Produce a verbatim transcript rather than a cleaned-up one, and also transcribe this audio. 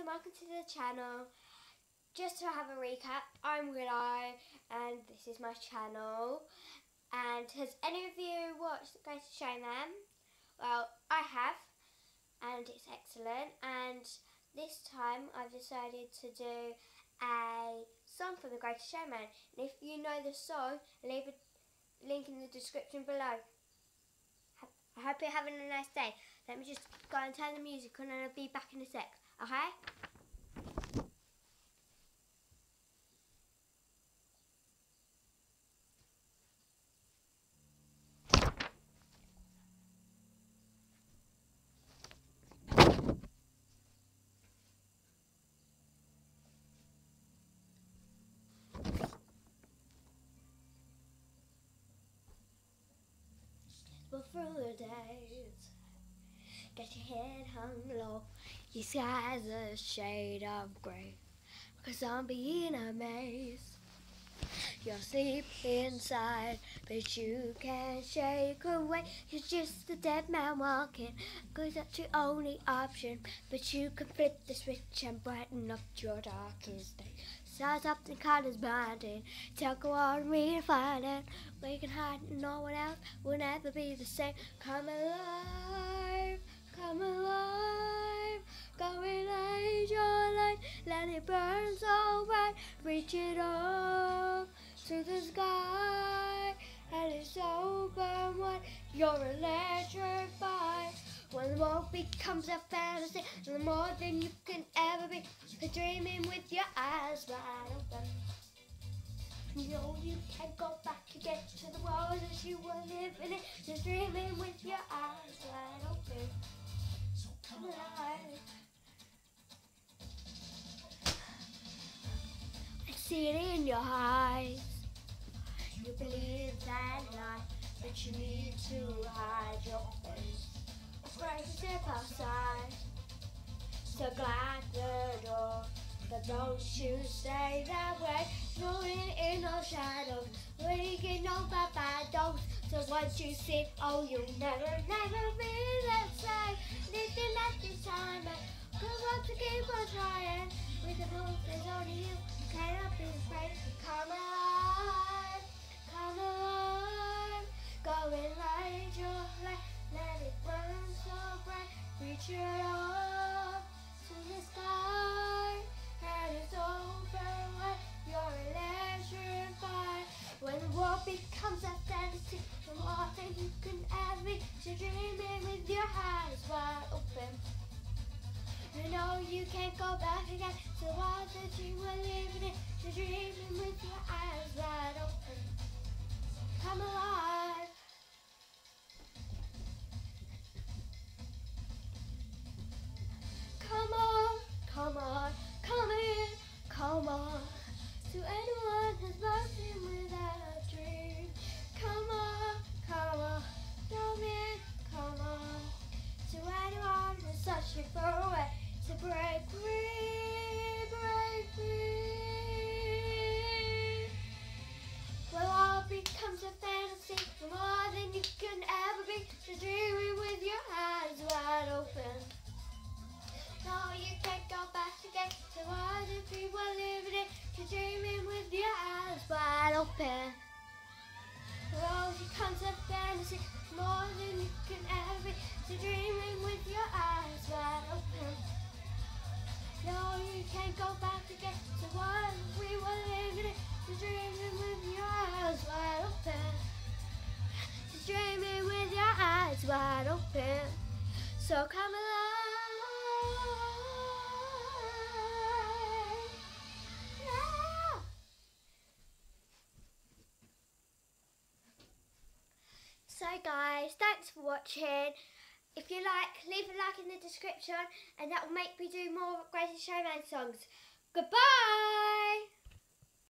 welcome to the channel. Just to have a recap, I'm Willow and this is my channel. And has any of you watched The Greatest Showman? Well, I have, and it's excellent. And this time I've decided to do a song for The Greatest Showman. And if you know the song, leave a link in the description below. I hope you're having a nice day. Let me just go and turn the music on and I'll be back in a sec, okay? But through the days, get your head hung low, your sky's a shade of grey, cause I'm being amazed. You're asleep inside, but you can't shake away. You're just a dead man walking, cause that's your only option. But you can flip the switch and brighten up your darkest day. Stars up the colours blinding, take a while and redefine it. We can hide and no one else will never be the same. Come alive, come alive, go and light your light, let it burn so bright, reach it up to the sky, and it's open wide, you're electrified. When the world becomes a fantasy, the more than you can ever be, you're dreaming with your eyes wide open. You know you can't go back again to the world that you were living in, you're dreaming with your eyes wide open. So come alive. I see it in your eyes. You believe that lie, but you need to hide your face. Afraid to step outside, so glad the door, but don't you stay that way. Rolling in no shadows, waking no bad bad dogs. So once you see, oh you'll never, never be the same. Living at this time, and go on to keep on trying. With the rules, there's only you, you cannot be afraid. Come alive, come alive, go and light your light, let it burn so bright, reach it up to the sky, and it's open wide, you're electrified. When the world becomes a fantasy, the more than you can ever be, you're dreaming with your eyes wide open. You know you can't go back again to the world that you were living in, you're dreaming with your eyes wide open. Come alive. Come on, come on, come in, come on. To anyone who's lost without a dream, come on, come on, come in, come on. To anyone who's searching for a way to break free, break free. Well, all becomes a fantasy, more than you can ever be. Just dreaming with your eyes wide open. No, you can't go back again to what the people living in. You're dreaming with your eyes wide open. Oh, it becomes a fantasy, more than you can ever be. So dreaming with your eyes wide open. No, you can't go back again to what we were living in. You're dreaming with your eyes wide open. You're dreaming with your eyes wide open. So come alive. So guys, thanks for watching. If you like, leave a like in the description and that will make me do more Greatest Showman songs. Goodbye!